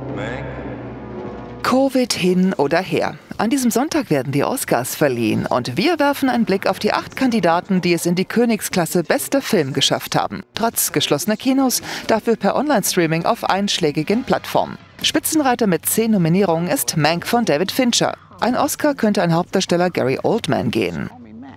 Covid hin oder her. An diesem Sonntag werden die Oscars verliehen und wir werfen einen Blick auf die 8 Kandidaten, die es in die Königsklasse bester Film geschafft haben. Trotz geschlossener Kinos, dafür per Online-Streaming auf einschlägigen Plattformen. Spitzenreiter mit 10 Nominierungen ist Mank von David Fincher. Ein Oscar könnte an Hauptdarsteller Gary Oldman gehen.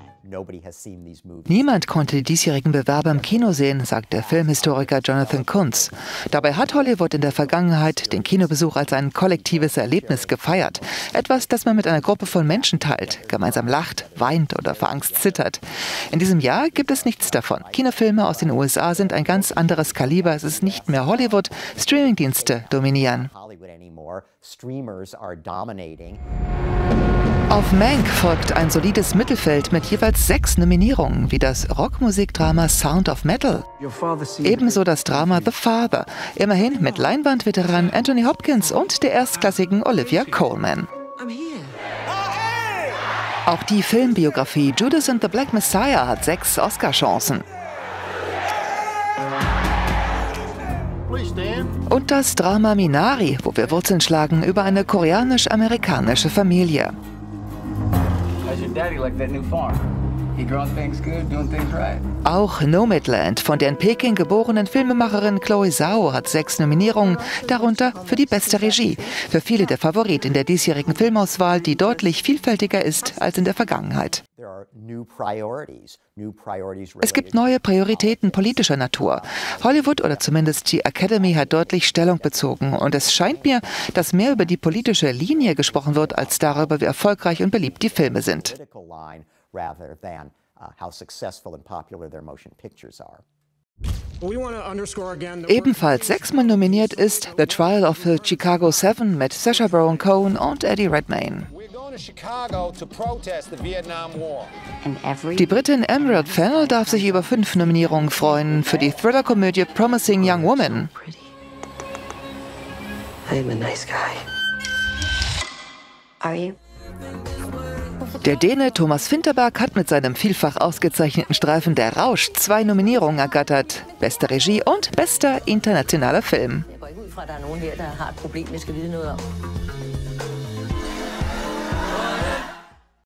Niemand konnte die diesjährigen Bewerber im Kino sehen, sagt der Filmhistoriker Jonathan Kunz. Dabei hat Hollywood in der Vergangenheit den Kinobesuch als ein kollektives Erlebnis gefeiert. Etwas, das man mit einer Gruppe von Menschen teilt, gemeinsam lacht, weint oder vor Angst zittert. In diesem Jahr gibt es nichts davon. Kinofilme aus den USA sind ein ganz anderes Kaliber. Es ist nicht mehr Hollywood. Streamingdienste dominieren. Auf Mank folgt ein solides Mittelfeld mit jeweils 6 Nominierungen, wie das Rockmusikdrama Sound of Metal. Ebenso das Drama The Father, immerhin mit Leinwandveteran Anthony Hopkins und der erstklassigen Olivia Colman. Auch die Filmbiografie Judas and the Black Messiah hat 6 Oscar-Chancen. Und das Drama Minari, wo wir Wurzeln schlagen über eine koreanisch-amerikanische Familie. Auch Nomadland von der in Peking geborenen Filmemacherin Chloe Zhao hat 6 Nominierungen, darunter für die beste Regie. Für viele der Favorit in der diesjährigen Filmauswahl, die deutlich vielfältiger ist als in der Vergangenheit. Es gibt neue Prioritäten politischer Natur. Hollywood oder zumindest die Academy hat deutlich Stellung bezogen. Und es scheint mir, dass mehr über die politische Linie gesprochen wird, als darüber, wie erfolgreich und beliebt die Filme sind. Ebenfalls 6-mal nominiert ist The Trial of the Chicago 7 mit Sacha Baron Cohen und Eddie Redmayne. Die Britin Emerald Fennell darf sich über 5 Nominierungen freuen für die Thriller-Komödie Promising Young Woman. Der Däne Thomas Vinterberg hat mit seinem vielfach ausgezeichneten Streifen Der Rausch 2 Nominierungen ergattert. Beste Regie und bester internationaler Film.